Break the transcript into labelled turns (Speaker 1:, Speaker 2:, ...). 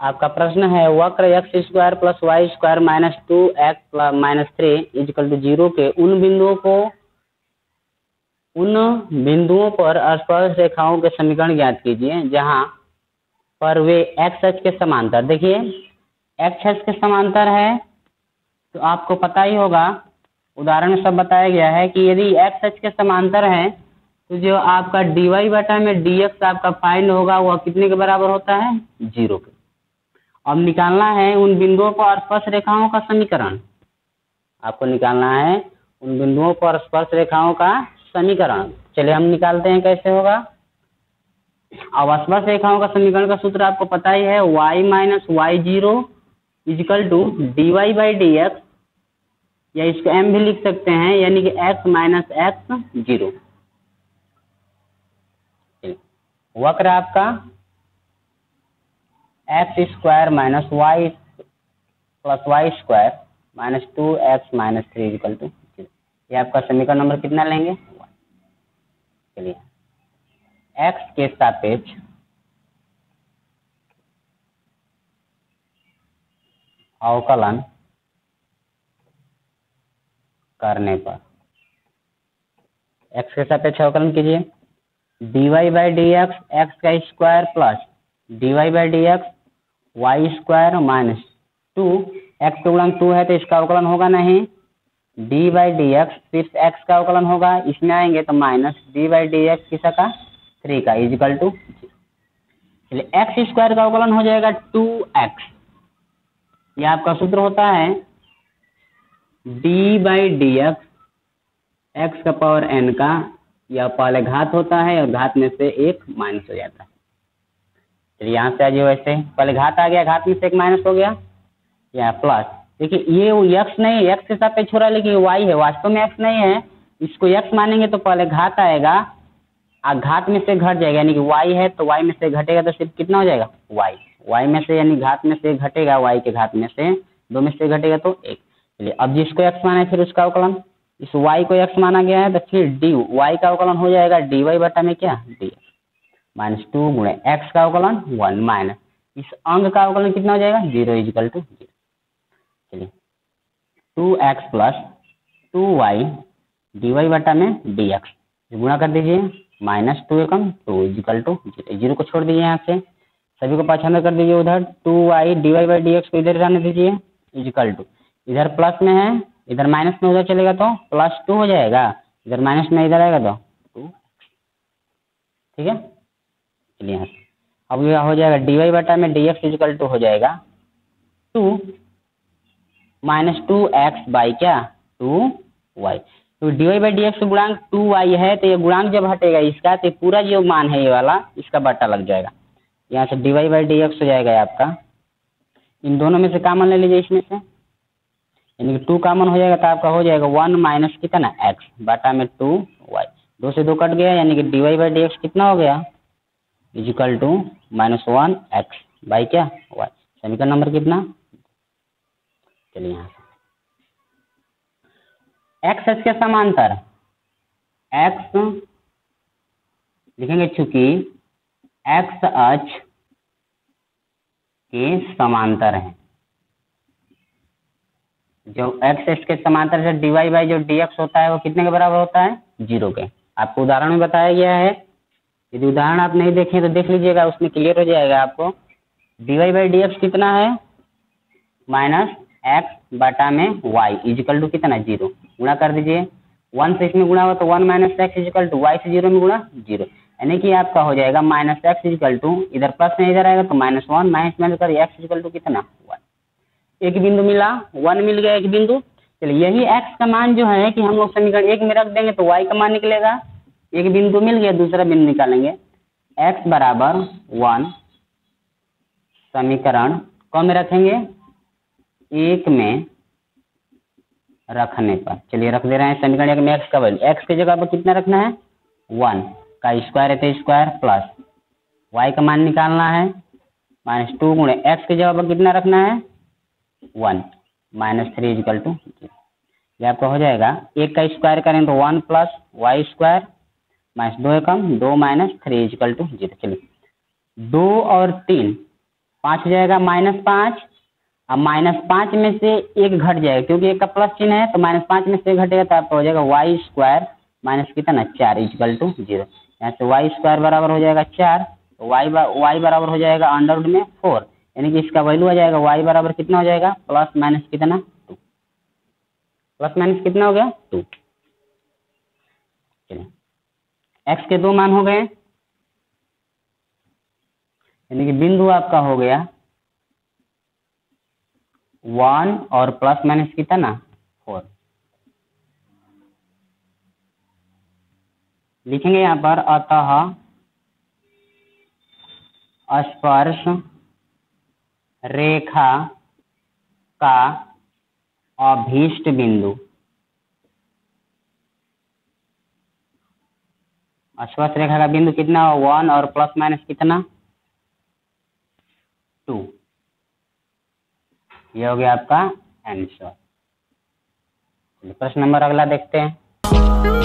Speaker 1: आपका प्रश्न है वक्र x square plus y square minus 2x minus 3 equal to 0 के उन बिंदुओं पर स्पर्श रेखाओं के समीकरण ज्ञात कीजिए जहां पर वे एक्स अक्ष के समांतर, देखिए एक्स अक्ष के समांतर है तो आपको पता ही होगा, उदाहरण में सब बताया गया है कि यदि एक्स अक्ष के समांतर है तो जो आपका dy बटा में dx आपका फाइंड होगा वह कितने के बराबर होता है, 0 के। अब निकालना है उन बिंदुओं पर स्पर्श रेखाओं का समीकरण, आपको निकालना है उन बिंदुओं पर स्पर्श रेखाओं का समीकरण। चलिए हम निकालते हैं, कैसे होगा। अब स्पर्श रेखाओं का समीकरण का सूत्र आपको पता ही है, y minus y zero equal to dy by dx, या इसको m भी लिख सकते हैं, यानी कि x माइनस एक्स जीरो। वक्र आपका x square minus y plus y square minus 2x minus 3 equal to 0। ये आपका समीकरण नंबर कितना लेंगे, 1। चलिए x के सापेक्ष अवकलन करने पर x के सापेक्ष अवकलन कीजिए, dy by d x x का square plus dy by d x y square minus 2, x का गुणांक 2 है तो इसका अवकलन होगा नहीं, d बाई डी एक्स सिर्फ x का अवकलन होगा, इसमें आएंगे तो minus d by d x किसा का 3 का इजिकल टू, चलिए एक्स स्क्वायर का अवकलन हो जाएगा 2x। यह आपका सूत्र होता है d बाई डी एक्स का पावर n का, यह पहले घात होता है और घात में से एक माइनस हो जाता है। चलिए यहाँ से आ जाइए, वैसे पहले घात आ गया, घात में से एक माइनस हो गया, या प्लस। देखिए ये x नहीं, x के सापेक्ष हो रहा है लेकिन y है, वास्तव में x नहीं है, इसको x मानेंगे तो पहले घात आएगा और घात में से घट जाएगा, यानी कि y है तो y में से घटेगा तो सिर्फ कितना हो जाएगा, y में से, यानी घात में से घटेगा, y के घात में से 2 में से घटेगा तो 1। चलिए अब जिसको x माना है फिर उसका अवकलन, इस y को x माना गया है तो फिर dy y का अवकलन हो जाएगा dy बटा में क्या, dx माइनस 2 गुणे x का अवकलन 1 माइनस इस अंग का अवकलन कितना हो जाएगा, 0 इजिकल टू 0। चलिए 2x प्लस 2y dy बटा में dx गुणा कर दीजिए, माइनस 2 एकम 2 इजिकल टू 0, 0 को छोड़ दीजिए यहाँ से, सभी को पाछांतर कर दीजिए उधर, 2y dy बाई dx को इधर रहने दीजिए इजिकल टू, इधर प्लस में है इधर माइनस में उधर चलेगा तो प्लस 2 हो जाएगा, इधर माइनस में इधर आएगा तो 2, ठीक है। चलिए यहाँ से अब यह हो जाएगा dy बटा में dx इजिकल टू हो जाएगा 2 माइनस 2x बाई क्या 2y, तो dy बाई dx गुणांक 2y है तो ये गुणांक जब हटेगा इसका तो पूरा जो मान है ये वाला इसका बट्टा लग जाएगा, यहाँ से dy बाई dx हो जाएगा आपका, इन दोनों में से कॉमन ले लीजिए, इसमें से यानी कि 2 कॉमन हो जाएगा तो आपका हो जाएगा 1 माइनस कितना x बटा में 2y, 2 से 2 कट गया, यानी कि dy बाई dx कितना हो गया equal to minus 1x by क्या y, समीकरण नंबर कितना। चलिए यहाँ से x अक्ष के समांतर x लिखेंगे, चूंकि x अक्ष के समांतर है, जो x अक्ष के समांतर से dy बाई जो dx होता है वो कितने के बराबर होता है, 0 के। आपको उदाहरण में बताया गया है, यदि उदाहरण आप नहीं देखें तो देख लीजिएगा, उसमें क्लियर हो जाएगा आपको। dy बाई dx कितना है, माइनस x बटा में y इजिकल टू कितना 0, गुणा कर दीजिए, 1 से इसमें गुणा हुआ तो 1 minus x equal to y से 0 में गुणा 0, यानी कि आपका हो जाएगा माइनस एक्स इजिकल टू, इधर प्लस में इधर आएगा तो माइनस 1 माइनस माइनस कर एक्स इजिकल टू कितना 1, एक बिंदु मिला 1 मिल गया एक बिंदु। चलिए यही x का मान जो है कि हम लोग समीकरण 1 में रख देंगे तो y का मान निकलेगा, एक बिंदु मिल गया दूसरा बिंदु निकालेंगे, x बराबर 1 समीकरण कौन में रखेंगे, 1 में रखने पर। चलिए रख दे रहे हैं समीकरण 1 में x का वैल्यू, x की जगह पर कितना रखना है 1 का स्क्वायर है तो स्क्वायर प्लस y का मान निकालना है माइनस 2 गुणे x की जगह पर कितना रखना है 1 माइनस 3 इजिकल टू 0। ये आपका हो जाएगा 1 का स्क्वायर करें तो 1 plus y square minus 2 Ekam 2 minus 3 is equal to 0। चलिए 2 और 3 5 हो जाएगा -5। अब -5 में से 1 घट जाएगा क्योंकि 1 का प्लस चिन्ह है, तो -5 में से 1 घटेगा तो आपका हो जाएगा y स्क्वायर माइनस कितना 4 इक्वल टू 0। यहाँ से y स्क्वायर बराबर हो जाएगा 4, तो y बराबर हो जाएगा अंडर में 4, यानी कि इसका वैल्यू आ जाएगा y बराबर कितना हो जाएगा प्लस माइनस कितना 2, प्लस माइनस कितना हो गया 2। x के 2 मान हो गए, यानी कि बिंदु आपका हो गया 1 और प्लस माइनस कितना 4। लिखेंगे यहाँ पर अतः स्पर्श रेखा का अभीष्ट बिंदु, स्पर्श रेखा का बिंदु कितना हो 1 और प्लस माइनस कितना 2। ये हो गया आपका आंसर। प्रश्न नंबर अगला देखते हैं।